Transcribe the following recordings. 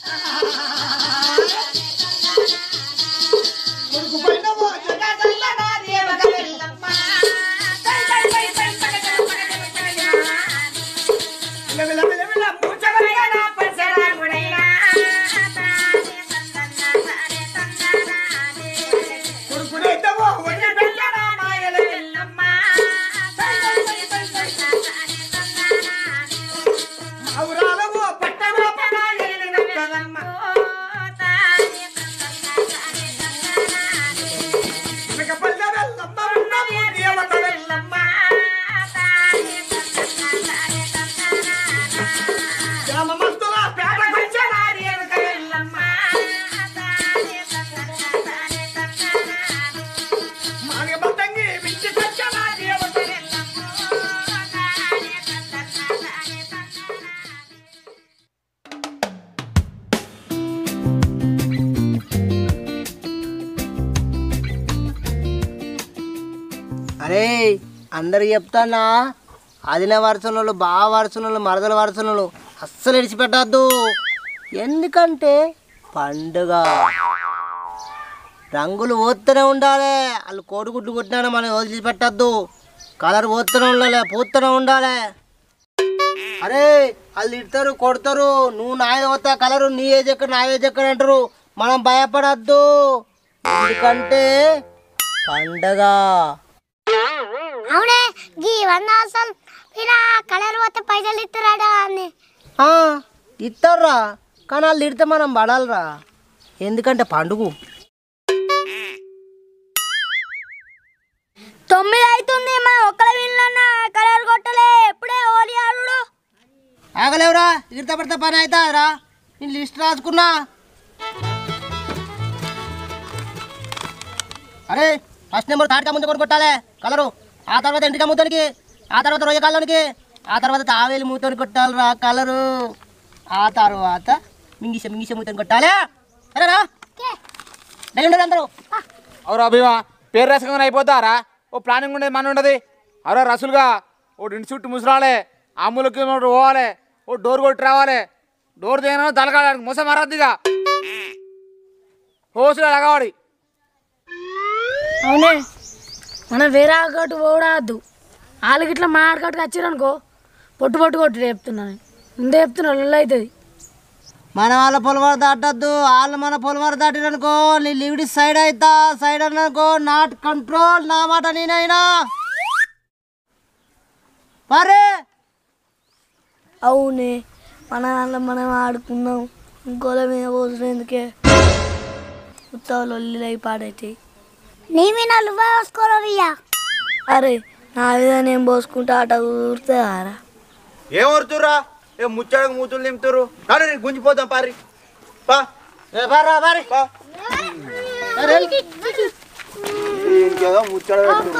అరే అందరికి చెప్తానా అదిన వరుసలు బాగా వరుసలు మరదల వరుసలు అస్సలు విడిచిపెట్టద్దు. ఎందుకంటే పండుగ రంగులు పోతూనే ఉండాలి. వాళ్ళు కోడిగుడ్లు కొట్టినా మనం వదిలిపెట్టద్దు. కలర్ పోతూనే ఉండాలి, పూతూనే ఉండాలి. అరే వాళ్ళు తిడతారు కొడతారు, నువ్వు నా పోతా కలరు నీ ఏజ్ ఎక్కడ నా ఏజ్ ఎక్కడ అంటారు. మనం భయపడద్దు, ఎందుకంటే పండగ. అవునే గీ అసలు కలర్ పోతే పైసలు ఇస్తారా అని ఇస్తారా, కానీ వాళ్ళు తిడితే మనం పడాలరా, ఎందుకంటే పండుగ. 9 అవుతుంది, మా ఒక్కల వీళ్ళన్నా కలర్ కొట్టలే. ఎప్పుడే హోలీ ఆడు ఆగలేవురా, ఇడితే పడితే పని అవుతారా. నేను లిస్ట్ రాసుకున్నా. అరే ఫస్ట్ నెంబర్ తాటికా ముందు కొని కొట్టాలి కలరు, ఆ తర్వాత ఎంటికా మూతోనికి, ఆ తర్వాత రొయ్య కాళ్ళనికి, ఆ తర్వాత తావేలి మూతోని కొట్టాలిరా కలరు, ఆ తర్వాత మింగిస మూతోని కొట్టాలి. సరేనా? ఉండదు అందరూ. అవరా భీమా పేరు రాసుకొని అయిపోతారా? ఓ ప్లానింగ్ ఉండేది మన ఉండదు. అవరా రసులుగా ఓ ఇంటి చుట్టూ ముసరాలే, అమ్ములకి పోవాలి, ఓ డోర్ కొట్టి రావాలి. డోర్ దిగిన తలకాడానికి ముస మరద్దిగా హోసులు అలగావాడి. అవునే మనం వేరే ఆకట్టు పోవద్దు. వాళ్ళకి ఇట్లా మా ఆడకట్టుకు వచ్చారనుకో పొట్టు కొట్టు చెప్తున్నాను, ముందే చెప్తున్నా లొల్లి అవుతుంది. మన వాళ్ళ పొలవారు దాటద్దు, వాళ్ళు మన పొలవారు దాటిరనుకో నీ లివిడి సైడ్ అవుతా. సైడ్ అన్ననుకో నాట్ కంట్రోల్, నా మాట నేనైనా మరే. అవునే మన దాంట్లో మనం ఆడుకున్నాం, ఇంకోల మీద పోసిన ఎందుకే ఉత్సవాలు లొల్లిలు అయి పాడైతాయి. నీ మీద నువ్వే వేసుకోరయ్యా. అరే నా మీద నేను పోసుకుంటా అట ఊరుతారా? ఏం ఊరుతురా? ఏ ముచ్చడకు మూతులు నింపుతురు. కానీ నేను గుంజిపోతాం పారి పా ఇంకేదో ముచ్చడ.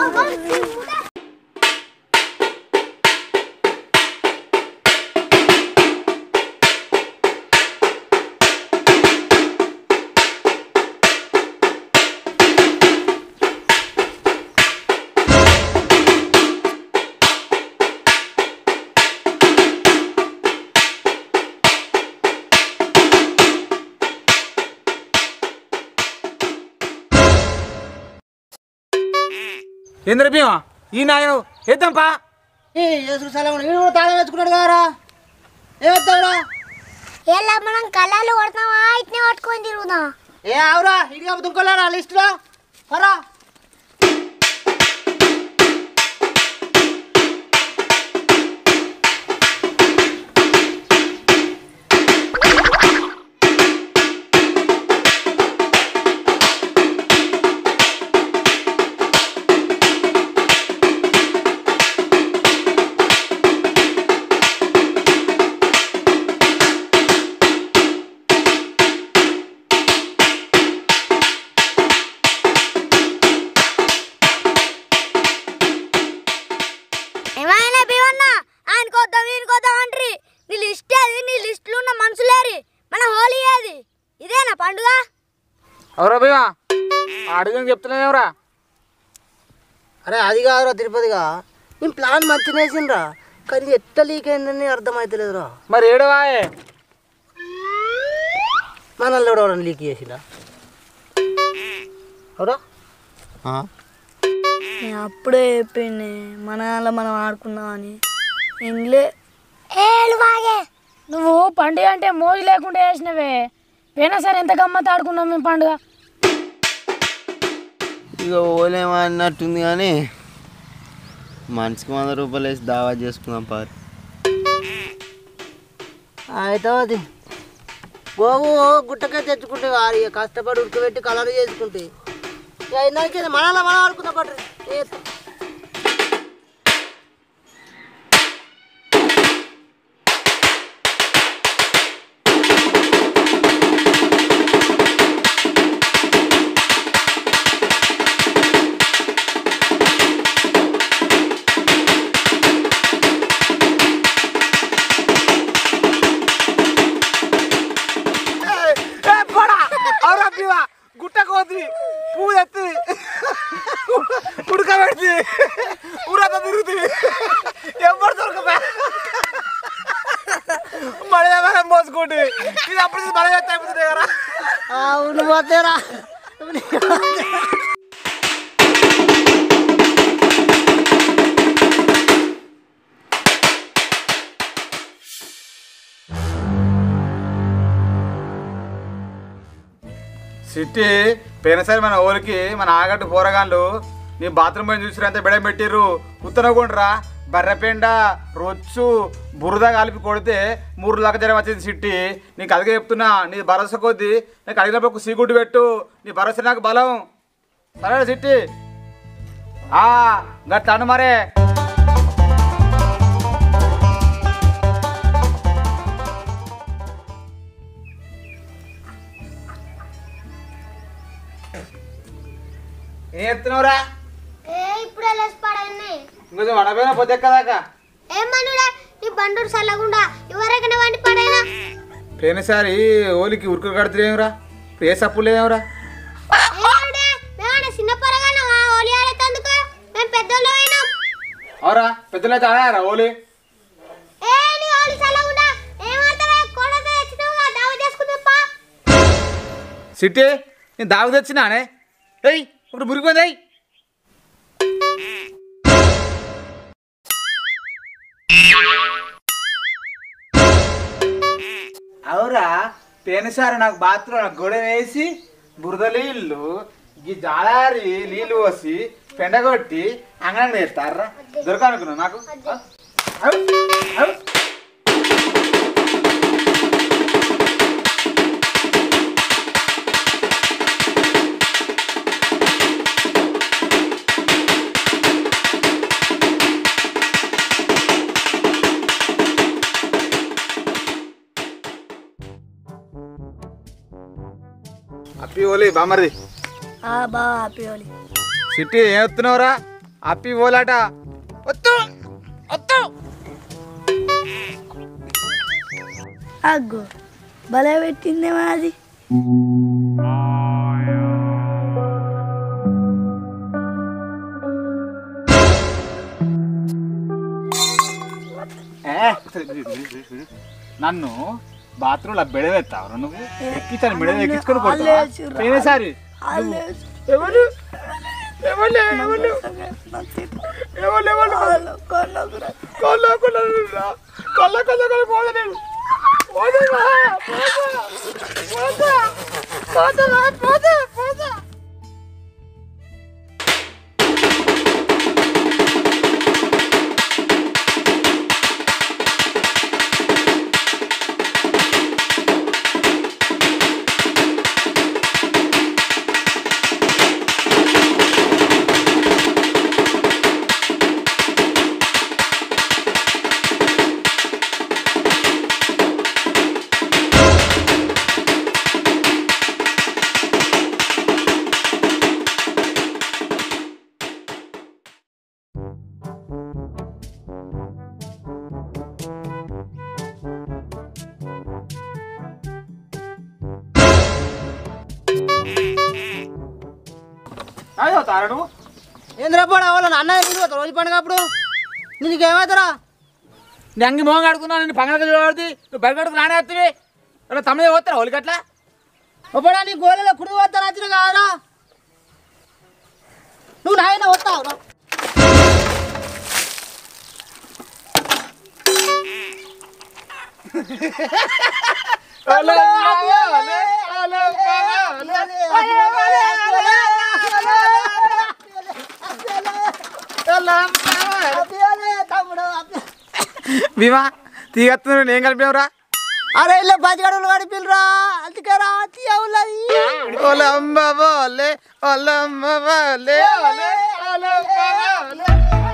ఏంద్ర భీమా ఈ నాయన వేద్దాం పా. తాళం వేసుకున్నాడు కదరా, ఏమవుతావురా? ఎలా మనం కళ్ళాలు కొడతామా ఇట్నే పట్టుకొని తిరుగుదాం? ఏ అవురా ఇడిగా దుంకోలేరా లిస్టులో పరా. అవరా భీమా అడుగుని చెప్తున్నావురా. అరే అది కాదురా తిరుపతిగా, నేను ప్లాన్ మంచిగా వేసిండ్రా, కానీ ఎట్లా లీక్ అయిందని అర్థమవుతలేదురా. మరి ఏడవాయే మనల్ని ఎవడో లీక్ చేసినా అవురా నేను అప్పుడే చెప్పింది మన దాంట్లో మనం ఆడుకుందామని ఇంగ్లే నువ్వు పండుగ అంటే మోజు లేకుండా వేసినవే పోయినా సరే ఎంత గమ్మత్ ఆడుకున్నాం మేము పండుగ. ఇక ఓలేమో అన్నట్టుంది కానీ మనిషికి 100 రూపాయలు వేసి దావా చేసుకుందాం పారి. అవుతుంది గోవు గుట్టకే తెచ్చుకుంటే వారి కష్టపడి ఉడకబెట్టి కలర్ చేసుకుంటే ఇక ఇందాక మనలో మనం ఆడుకుందాం పట్టు. గుట్టకోద్ది పువ్వు ఎత్తి ఉడకబెట్టి ఊరంతా తిరుగుతుంది ఎవరు దొరకపోయా మళ్ళీ మోసుకుంటే ఇది అప్పుడు మళ్ళీ ఎత్తి అయిపోతుంది కదా. అవును పోతేరా సిట్టి పోయినసారి మన ఊరికి మన ఆగట్టు పోరగాళ్ళు నీ బాత్రూమ్ పైన చూసిరంతా బెడం పెట్టిర్రు ఉత్తనకుండ్రా బర్రెపెండ రొచ్చు బురద కలిపి కొడితే 3 లక్ష జ్వరం వచ్చింది సిట్టి. నీకు అదిగే చెప్తున్నా, నీ భరోసా కొద్ది నీకు అడిగినప్పుడు ఒక సీగుడ్డు పెట్టు, నీ భరోసా నాకు బలం. సరే సిట్టి గట్ల మరే. ఏం చెప్తున్నావురా? ఇప్పుడు పడని ఇంకొంచెం వడపోయినా పొద్దు ఎక్కదాకా ఏమనుడా నీ బండూరు చల్లకుండా ఎవరికైనా వండి పడైనా పోయినసారి ఓలికి ఉరుకులు కడుతురేమరా, ఏ సప్పు లేదేమరా? చిన్న పొరగానే ఓలి ఆడేందుకు మేము పెద్దోళ్ళు అయినాం. అవురా పెద్దలు అయితే ఆడారా ఓలి? సిట్టి నేను దాగు తెచ్చినానే. ఏయ్ ఇప్పుడు మురిగిపోయింది. అవురా పోయినసారి నాకు బాత్రూమ్ గొడవ వేసి బురద నీళ్ళు ఈ జాలారి నీళ్ళు పోసి పెండగొట్టి అంగనంగా వేస్తారా దొరకాలనుకున్నా నాకు. అప్పి ఓలి బామర్ది బా హ్యాపీ ఓలి సిట్టి ఏం వస్తున్నావురా? అప్పి ఓలాట వత్తు వత్తు. అగ్గో భలే పెట్టిందేమో అది. నన్ను బాత్రూంలో బెడవేస్తావు నువ్వు ఎక్కించాను మెడ ఎక్కించుకొని పోయినసారి ఎవరు తారడు ఏంద్రా పోడా వాళ్ళ అన్న రోజు పండుగ అప్పుడు నీకేమవుతారా? నేను అంగి మోహంగా ఆడుకున్నాను, నేను పంగడక చూడబడి నువ్వు బయట నానే వస్తుంది తమిళ పోతారా ఒలికి అట్లా ఒప్పడా నీ గోళలో కుడి పోతాను వచ్చిన కావరా నువ్వు నాయన వస్తావు భీమా తీగత్తున్నారు నేను కలిపినవురా అరే ఇల్లు బతిగడలు గడిపిల్రా అందుకేరా తీయవులది ఓలమ్మ బోలే ఓలమ్మ బోలే ఓలే ఓలమ్మ బోలే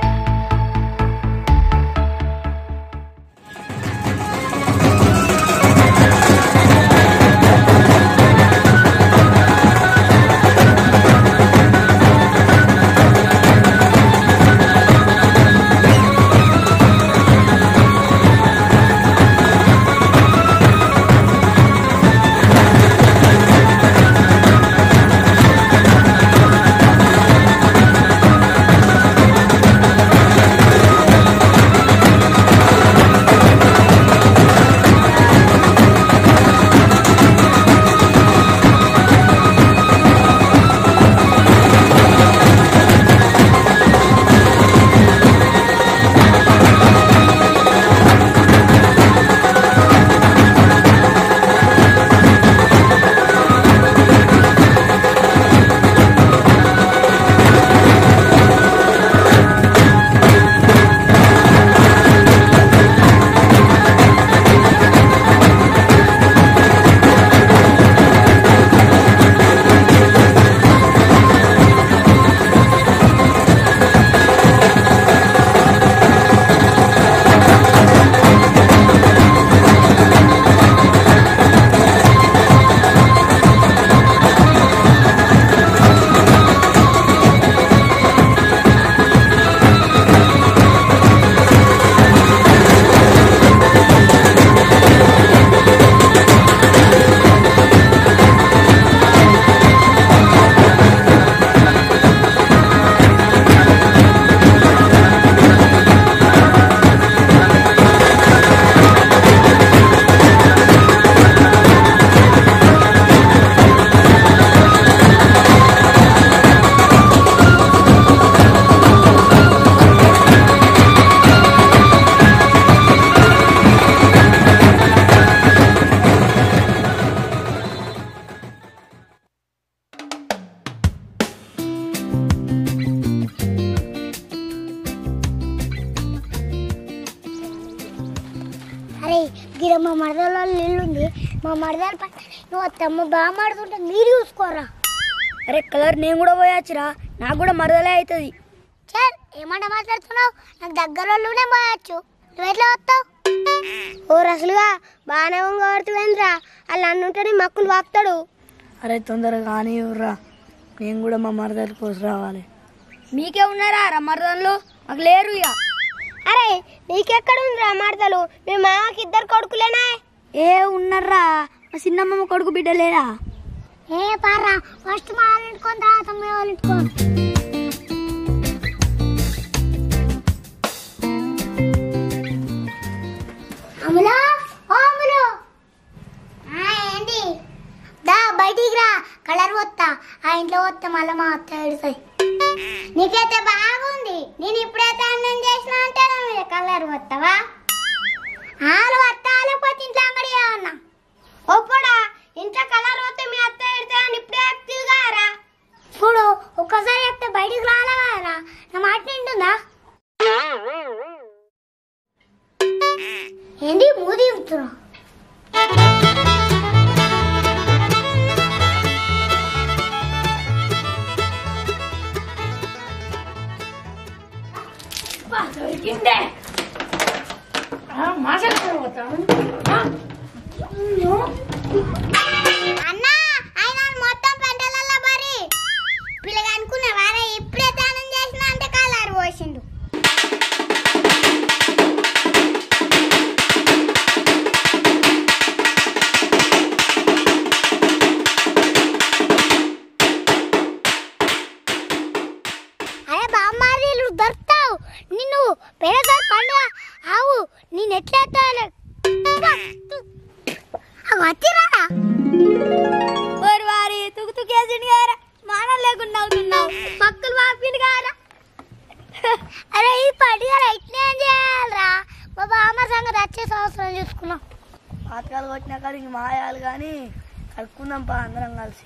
అరే గిర మా మరదల నీళ్ళుంది మా మరదల నువ్వు అత్తమ్మ బాగా మాడుతుంటే నీరు చూసుకోరా. అరే కలర్ నేను కూడా పోయచ్చురా నాకు కూడా మరదలే అవుతుంది. సార్ ఏమంట మాట్లాడుతున్నావు? నాకు దగ్గర వాళ్ళునే పోయచ్చు, నువ్వు ఎట్లా వస్తావు? ఓ రసలుగా బాగానే కొడుతుందిరా, వాళ్ళు అన్నుంటే మక్కులు వాపుతాడు. అరే తొందరగా కానీ రా, నేను కూడా మా మరదల కోసం రావాలి. మీకే ఉన్నారా రా మరదలు? మాకు లేరు ఇక. అరే నీకెక్కడ ఉందిరా మరదలు? మీ మామకి ఇద్దరు కొడుకులేనా? ఏ ఉన్నారా, మా చిన్నమ్మ కొడుకు బిడ్డ లేరా? ఏ పారా ఫస్ట్ మా వాళ్ళ ఇంటికొని తర్వాత మీ వాళ్ళ ఇంటికొని. అమలా ఓ అమలు, ఏంటి? దా బయటికి రా, కలర్ వస్తా. ఆ ఇంట్లో వస్తా మళ్ళీ మా అత్త ఏడుస్తాయి. నీకైతే బాగుంది, నేను ఇప్పుడైతే అన్నం చేసిన అంటే కలర్ వస్తావా? ఆలు వస్తా లేకపోతే ఇంట్లో అంగడి ఏమన్నా ఒప్పుడా? ఇంట్లో కలర్ వస్తే మీ అత్త ఎడతా అని ఇప్పుడే చెప్తారా? చూడు ఒక్కసారి చెప్తే బయటికి రాలేరా, నా మాట నింటుందా? ఏంటి మూది చెప్తున్నా? అన్నా ఆయన మొత్తం పెంటలలో పరి పిల్లగా అనుకున్నా వారే ఇప్పుడే దానం చేసిన అంటే కలర్ పోసిండు. అరే బామ్మారి దొరుకుతావు, నిన్ను పేద పండుగ ఆవు నేను ఎట్లా వచ్చిరాడా? నవ్వుతున్నావు పక్కలు మాపింది కారా అరే ఇది పడిగా ఇట్లా ఏం చేయాలరా మా బామ్మ సంగతి వచ్చే సంవత్సరం చూసుకున్నాం పాతకాలు కొట్టినా కాడికి మాయాలు కానీ కలుపుకుందాం పా అందరం కలిసి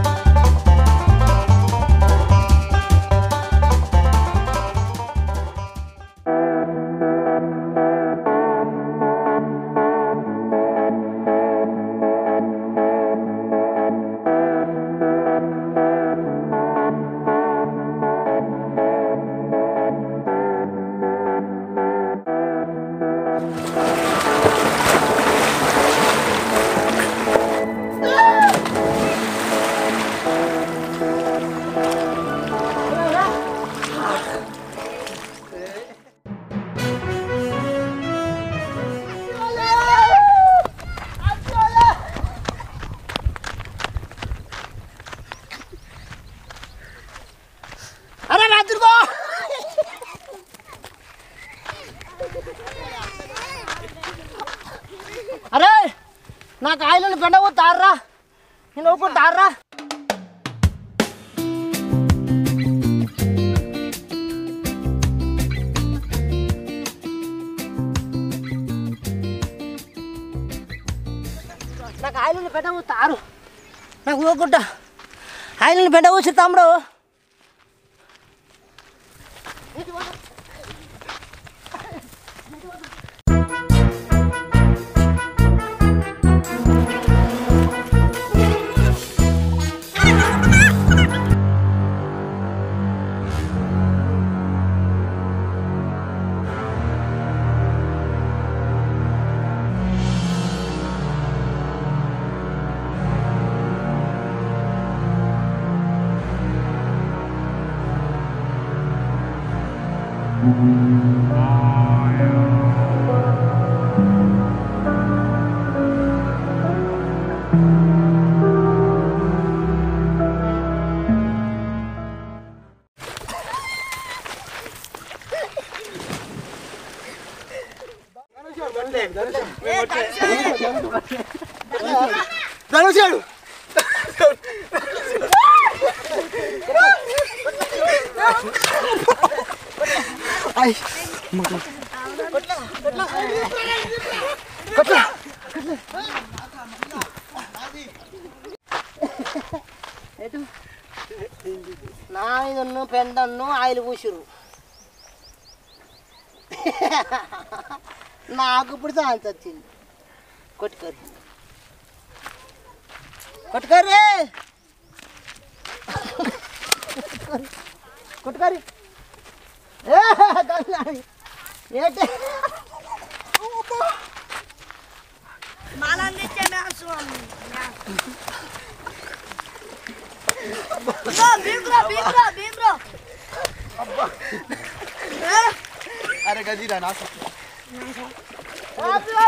అరే నాకు ఆయిలను పెండవు తార్రా నేను నవ్వుకుంటా తార్రా నాకు ఆయిలను పెండవు తారు నాకు నవ్వుకుంటా ఆయిలను పెండవు తమ్ముడు ధనుషాడు నా మీద పెండన్ను ఆయిల్ పూసిరు నాకు ఇప్పుడు ఛాన్స్ వచ్చింది కొట్టుకర్రీ కొట్టుకర్రీ కొట్టుకర్రీ ఏంటి అరే గజీరా నాకు